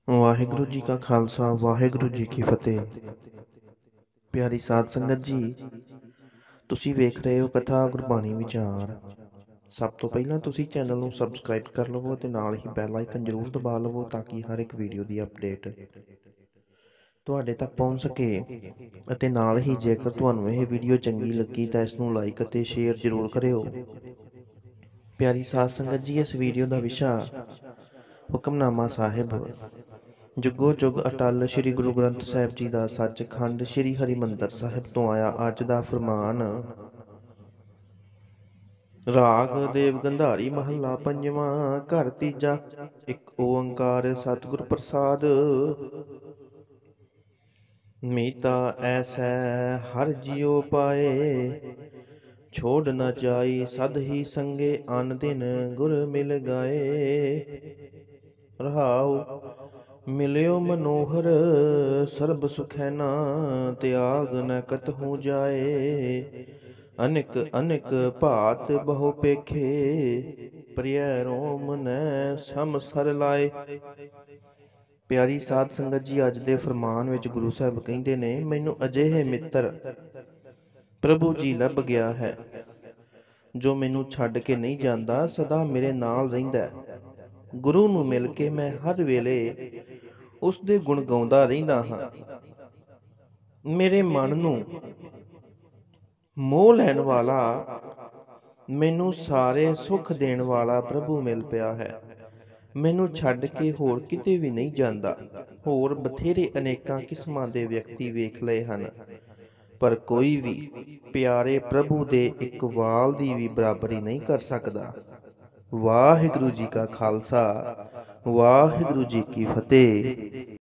ਵਾਹਿਗੁਰੂ ਜੀ ਕਾ ਖਾਲਸਾ ਵਾਹਿਗੁਰੂ ਜੀ ਕੀ ਫਤਿਹ। ਪਿਆਰੀ ਸਾਧ ਸੰਗਤ ਜੀ, ਤੁਸੀਂ ਵੇਖ ਰਹੇ ਹੋ ਕਥਾ ਗੁਰਬਾਣੀ ਵਿਚਾਰ। ਸਭ ਤੋਂ ਪਹਿਲਾਂ ਤੁਸੀਂ ਚੈਨਲ ਨੂੰ ਸਬਸਕ੍ਰਾਈਬ ਕਰ ਲਵੋ ਅਤੇ ਨਾਲ ਹੀ ਬੈਲ ਆਈਕਨ ਜ਼ਰੂਰ ਦਬਾ ਲਵੋ ਤਾਂ ਕਿ ਹਰ ਇੱਕ ਵੀਡੀਓ ਦੀ ਅਪਡੇਟ ਤੁਹਾਡੇ ਤੱਕ ਪਹੁੰਚ ਸਕੇ। ਅਤੇ ਨਾਲ ਹੀ ਜੇਕਰ ਤੁਹਾਨੂੰ ਇਹ ਵੀਡੀਓ ਚੰਗੀ ਲੱਗੀ ਤਾਂ ਇਸ ਨੂੰ ਲਾਈਕ ਅਤੇ ਸ਼ੇਅਰ ਜ਼ਰੂਰ ਕਰਿਓ। ਪਿਆਰੀ ਸਾਧ ਸੰਗਤ ਜੀ, ਇਸ ਵੀਡੀਓ ਦਾ ਵਿਸ਼ਾ ਹੁਕਮਨਾਮਾ ਸਾਹਿਬ ਜੁਗੋ ਜੁਗ ਅਟਲ ਸ੍ਰੀ ਗੁਰੂ ਗ੍ਰੰਥ ਸਾਹਿਬ ਜੀ ਦਾ ਸੱਚਖੰਡ ਸ੍ਰੀ ਹਰਿਮੰਦਰ ਸਾਹਿਬ ਤੋਂ ਆਇਆ ਅੱਜ ਦਾ ਫਰਮਾਨ। ਰਾਗ ਦੇਵ ਗੰਧਾਰੀ ਮਹੱਲਾ ਪੰਜਵਾਂ, ਘਰ ਤੀਜਾ। ਇੱਕ ਓੰਕਾਰ ਸਤਿਗੁਰ ਪ੍ਰਸਾਦ। ਮੀਤਾ ਐਸੈ ਹਰ ਜਿਉ ਪਾਏ, ਛੋੜ ਨ ਜਾਈ ਸਦ ਹੀ ਸੰਗੇ ਅਨ ਦਿਨ ਗੁਰ ਮਿਲ ਗਏ। ਰਹਾਉ ਮਿਲਿਓ ਮਨੋਹਰ ਸਰਬ ਸੁਖੈਨਾ, ਤਿਆਗ ਨ ਕਤਹੂ ਜਾਏ। ਅਨਿਕ ਅਨਿਕ ਭਾਤ ਬਹੁ ਪੇਖੇ, ਪ੍ਰਿਯ ਰੋਮ ਨੈ ਸਮਸਰ ਲਾਏ। ਪਿਆਰੀ ਸਾਧ ਸੰਗਤ ਜੀ, ਅੱਜ ਦੇ ਫਰਮਾਨ ਵਿੱਚ ਗੁਰੂ ਸਾਹਿਬ ਕਹਿੰਦੇ ਨੇ, ਮੈਨੂੰ ਅਜਿਹੇ ਮਿੱਤਰ ਪ੍ਰਭੂ ਜੀ ਲੱਭ ਗਿਆ ਹੈ ਜੋ ਮੈਨੂੰ ਛੱਡ ਕੇ ਨਹੀਂ ਜਾਂਦਾ, ਸਦਾ ਮੇਰੇ ਨਾਲ ਰਹਿੰਦਾ। ਗੁਰੂ ਨੂੰ ਮਿਲ ਕੇ ਮੈਂ ਹਰ ਵੇਲੇ ਉਸ ਦੇ ਗੁਣ ਗਾਉਂਦਾ ਰਹਿੰਦਾ ਹਾਂ। ਮੇਰੇ ਮਨ ਨੂੰ ਮੋਹ ਲੈਣ ਵਾਲਾ, ਮੈਨੂੰ ਸਾਰੇ ਸੁੱਖ ਦੇਣ ਵਾਲਾ ਪ੍ਰਭੂ ਮਿਲ ਪਿਆ ਹੈ। ਮੈਨੂੰ ਛੱਡ ਕੇ ਹੋਰ ਕਿਤੇ ਵੀ ਨਹੀਂ ਜਾਂਦਾ। ਹੋਰ ਬਥੇਰੇ ਅਨੇਕਾਂ ਕਿਸਮਾਂ ਦੇ ਵਿਅਕਤੀ ਵੇਖ ਲਏ ਹਨ, ਪਰ ਕੋਈ ਵੀ ਪਿਆਰੇ ਪ੍ਰਭੂ ਦੇ ਇੱਕ ਵਾਲ ਦੀ ਵੀ ਬਰਾਬਰੀ ਨਹੀਂ ਕਰ ਸਕਦਾ। ਵਾਹਿਗੁਰੂ ਜੀ ਕਾ ਖਾਲਸਾ ਵਾਹਿਗੁਰੂ ਜੀ ਕੀ ਫਤਿਹ।